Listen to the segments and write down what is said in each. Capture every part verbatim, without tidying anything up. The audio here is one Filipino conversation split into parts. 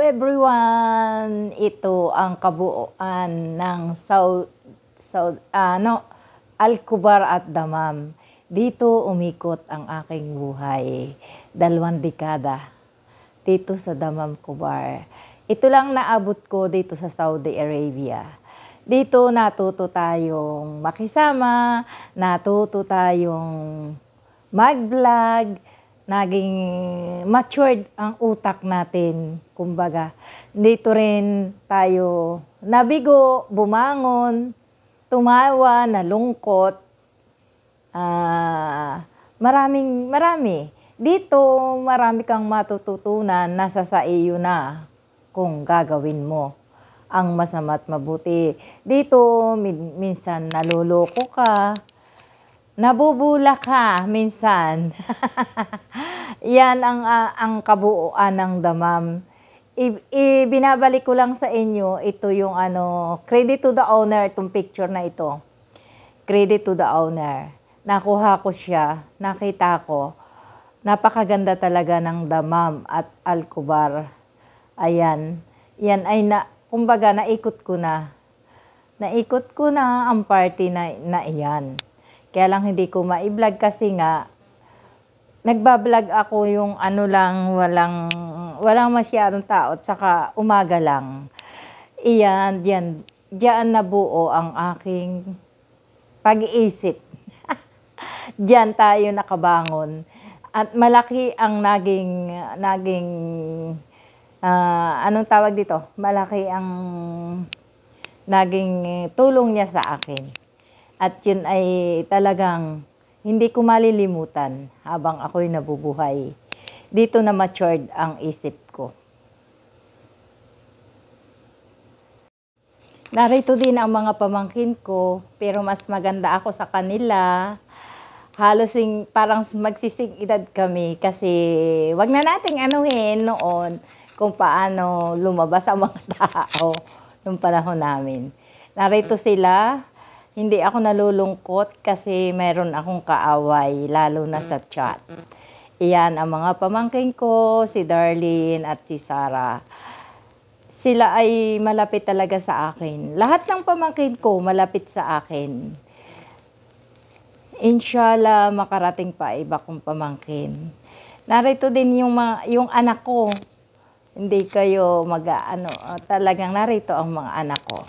everyone! Ito ang kabuuan ng Saud, Saud, ano, Al-Kubar at Dammam. Dito umikot ang aking buhay. Dalawang dekada dito sa Dammam, Kubar. Ito lang naabot ko dito sa Saudi Arabia. Dito natuto tayong makisama, natuto tayong mag-vlog, naging matured ang utak natin. Kumbaga, dito rin tayo nabigo, bumangon, tumawa, nalungkot. Uh, maraming, marami. Dito, marami kang matututunan, nasa sa iyo na kung gagawin mo ang masama at mabuti. Dito, min minsan naluloko ka, nabubula ka minsan. Yan ang, uh, ang kabuuan ng Dammam. Ibinabalik ko lang sa inyo, ito yung ano, credit to the owner, itong picture na ito. Credit to the owner. Nakuha ko siya, nakita ko. Napakaganda talaga ng Dammam at Al-Kubar. Ayan, yan ay na, kumbaga naikot ko na. Naikot ko na ang party na, na iyan. Kaya lang hindi ko ma-vlog kasi nga, nagbablog ako yung ano lang, walang, walang masyadong tao, at saka umaga lang. Iyan, diyan, diyan nabuo ang aking pag-iisip. Diyan tayo nakabangon. At malaki ang naging, naging, uh, anong tawag dito? Malaki ang naging tulong niya sa akin. At yun ay talagang hindi ko malilimutan habang ako'y nabubuhay. Dito na matured ang isip ko. Narito din ang mga pamangkin ko, pero mas maganda ako sa kanila. Halos parang magsising edad kami kasi wag na nating anuhin noon kung paano lumabas ang mga tao nung panahon namin. Narito sila. Hindi ako nalulungkot kasi mayroon akong kaaway, lalo na sa chat. Iyan ang mga pamangkin ko, si Darlene at si Sarah. Sila ay malapit talaga sa akin. Lahat ng pamangkin ko malapit sa akin. Inshallah, makarating pa iba kong pamangkin. Narito din yung, mga, yung anak ko. Hindi kayo mag-ano, talagang narito ang mga anak ko.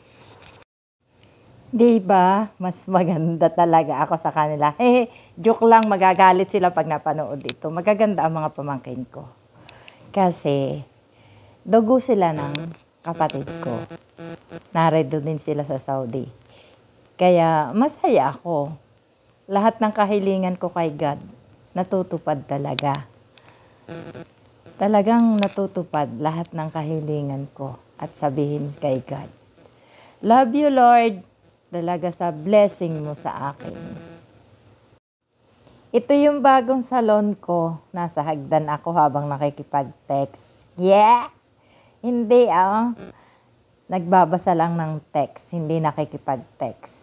Diba? Mas maganda talaga ako sa kanila. Eh, joke lang, magagalit sila pag napanood ito. Magaganda ang mga pamangkin ko. Kasi, dugo sila ng kapatid ko. Narito din sila sa Saudi. Kaya, masaya ako. Lahat ng kahilingan ko kay God, natutupad talaga. Talagang natutupad lahat ng kahilingan ko at sabihin kay God, love you, Lord. Talaga sa blessing mo sa akin. Ito yung bagong salon ko. Nasa hagdan ako habang nakikipag-text. Yeah! Hindi ah. Nagbabasa lang ng text. Hindi nakikipag-text.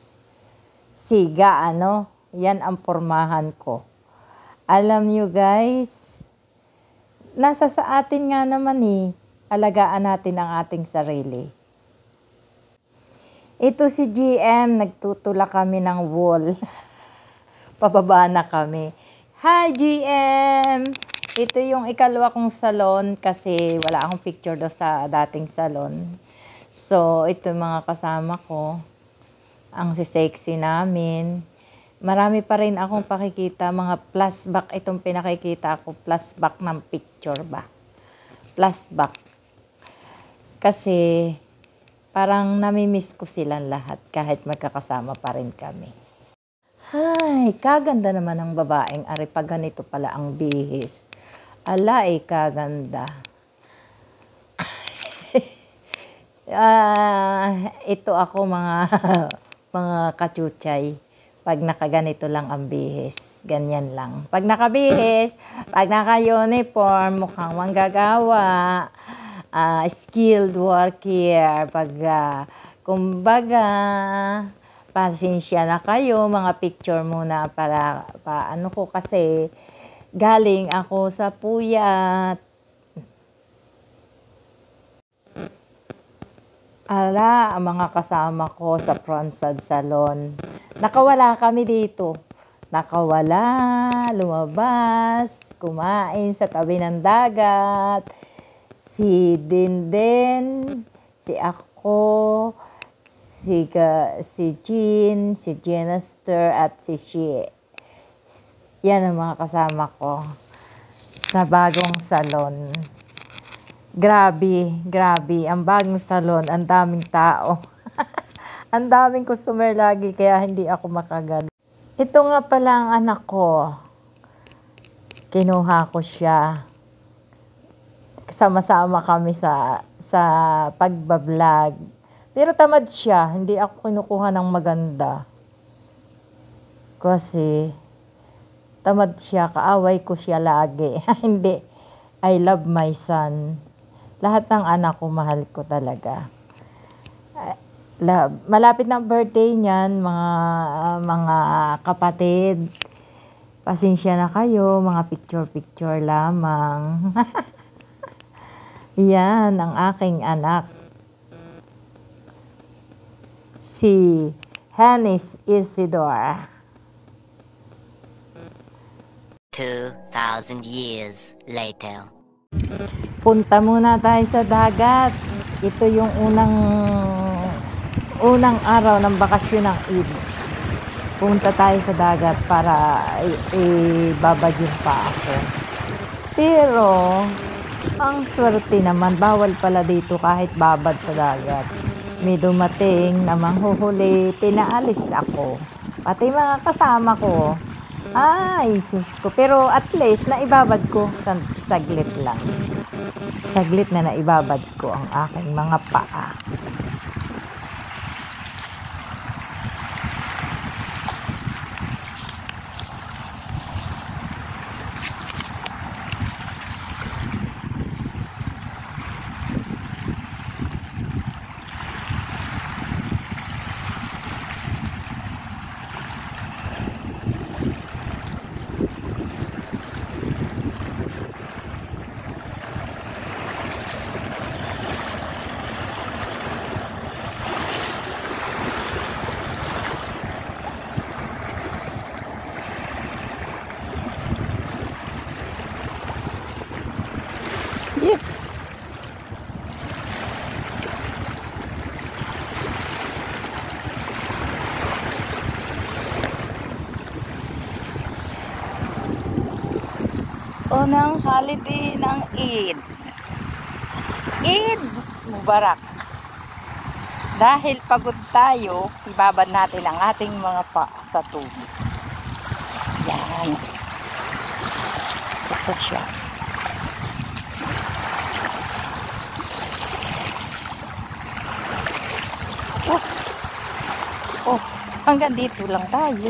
Siga ano. Yan ang pormahan ko. Alam nyo guys, nasa sa atin nga naman eh. Alagaan natin ang ating sarili. Ito si G M, nagtutula kami ng wall. Pababa na kami. Hi G M! Ito yung ikalawa kong salon kasi wala akong picture do sa dating salon. So, ito mga kasama ko. Ang sisexy namin. Marami pa rin akong pakikita. Mga flashback itong pinakikita ko. Flashback ng picture ba? Flashback. Kasi parang namimiss ko silang lahat kahit magkakasama pa rin kami. Hay, kaganda naman ng babaeng ari pag ganito pala ang bihis. Ala, eh, kaganda. uh, ito ako mga mga kachuchay. Pag nakaganito lang ang bihis, ganyan lang. Pag nakabihis, pag naka-uniform, mukhang manggagawa. Uh, skilled worker, pag uh, kumbaga, pasensya na kayo, mga picture muna para, pa, ano ko kasi, galing ako sa puyat. Ala, ang mga kasama ko sa Pronsad Salon. Nakawala kami dito. Nakawala, lumabas, kumain sa tabi ng dagat. Si Dinden, si ako, si, si Jean, si Jenester, at si Shie. Yan ang mga kasama ko sa bagong salon. Grabe, grabe. Ang bagong salon, ang daming tao. Ang daming customer lagi, kaya hindi ako makagal. Ito nga pala ang anak ko. Kinuha ko siya. Sama-sama kami sa, sa pagbablog. Pero tamad siya. Hindi ako kinukuha ng maganda. Kasi tamad siya. Kaaway ko siya lagi. Hindi. I love my son. Lahat ng anak ko, mahal ko talaga. Love. Malapit na ang birthday niyan, mga, uh, mga kapatid. Pasensya na kayo, mga picture-picture lamang. Yan, ang aking anak. Si Hanis Isidore. two thousand years later. Punta muna tayo sa dagat. Ito yung unang unang araw ng bakasyon ng Eid. Punta tayo sa dagat para ibabadyo pa ako. Pero ang swerte naman, bawal pala dito kahit babad sa dagat. May dumating na manghuhuli, pinaalis ako. Pati mga kasama ko. Ay, Diyos ko. Pero at least, naibabad ko sa saglit lang. Saglit na naibabad ko ang aking mga paa. Yeah. Unang holiday ng Eid. Eid Mubarak. Dahil pagod tayo, ibabad natin ang ating mga paa sa tubig. Yan. Ito siya. Oh, oh, hanggang dito lang tayo.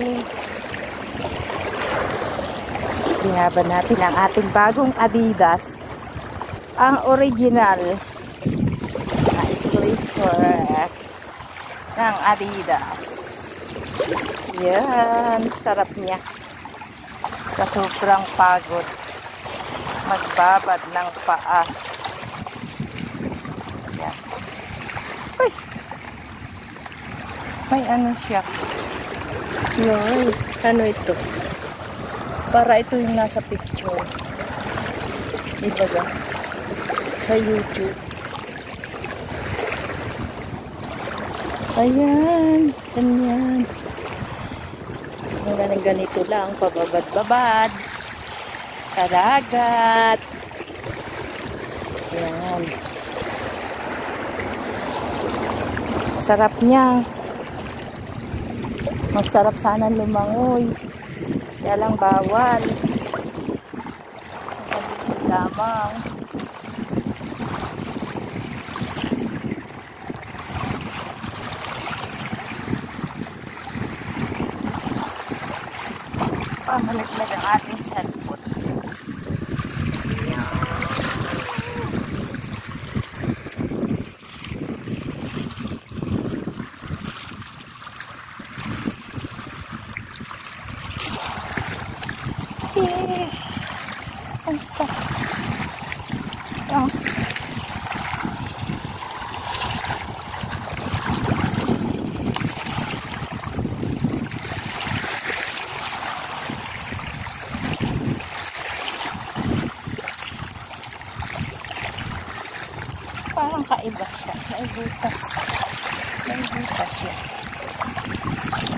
Binaban natin ang ating bagong Adidas. Ang original na sleeper ng Adidas. Yan, sarap niya. Sa sobrang pagod, magbabad ng paa. Yan. Uy! May ano siya. Yoy, ano ito? Para ito yung nasa picture. Diba ba? Sa YouTube. Ayan. Ganyan. Hanggang ganito lang. Pababad-babad. Sa dagat. Ayan. Sarap niya. Magsarap sana lumangoy. Kaya lang bawal. Maliit lamang. Pamalag-lag ang ating cellphone. Eh, ang sakit. Oh. May butas. May butas yan.